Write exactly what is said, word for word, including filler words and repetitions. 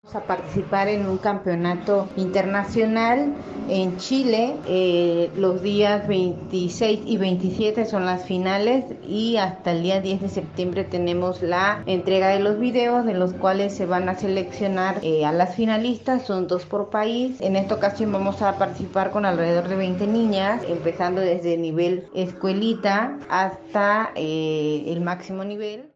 A participar en un campeonato internacional en Chile. Eh, los días veintiséis y veintisiete son las finales y hasta el día diez de septiembre tenemos la entrega de los videos, de los cuales se van a seleccionar eh, a las finalistas. Son dos por país. En esta ocasión vamos a participar con alrededor de veinte niñas, empezando desde nivel escuelita hasta eh, el máximo nivel.